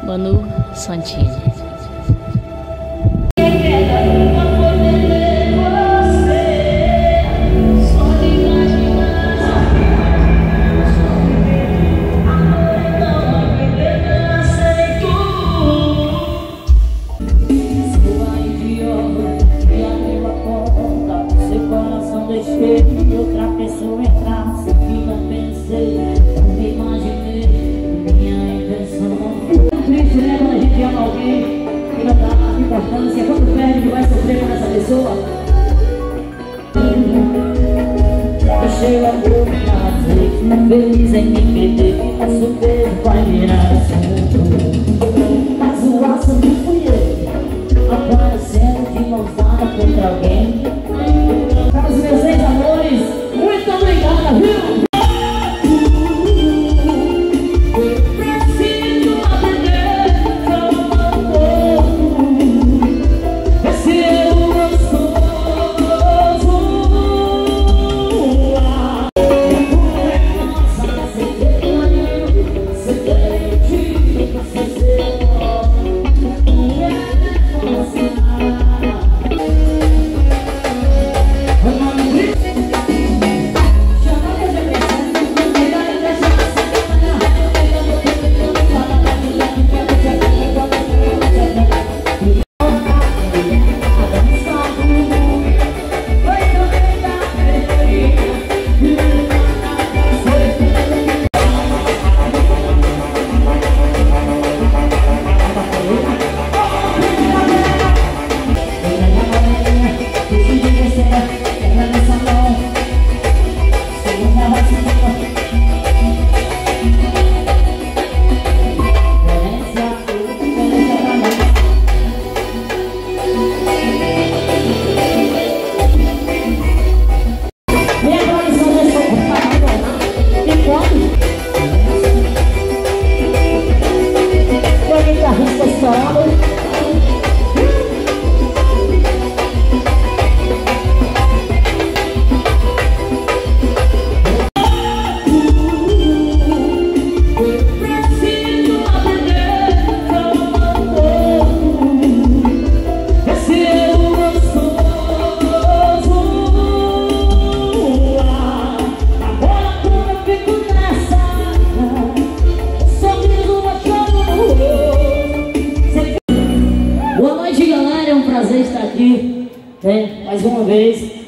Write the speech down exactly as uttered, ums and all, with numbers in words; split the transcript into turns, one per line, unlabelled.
Manu Santini.
Outra pessoa entrasse que não pensei, não me imaginei, minha intenção. É triste, né, quando a gente ama alguém e não dá importância, quando perde que vai sofrer por essa pessoa. Deixei o amor fazer, feliz em me perder, nosso beijo vai virar assunto. Mas o assunto fui eu, aparecendo de mãos dadas contra alguém. Para os meus ex-amores, muito obrigada, viu? Eu preciso aprender como amor. Esse é o gostoso. Nossa, você tem carinho, você tem você tem estar aqui, né, mais uma vez.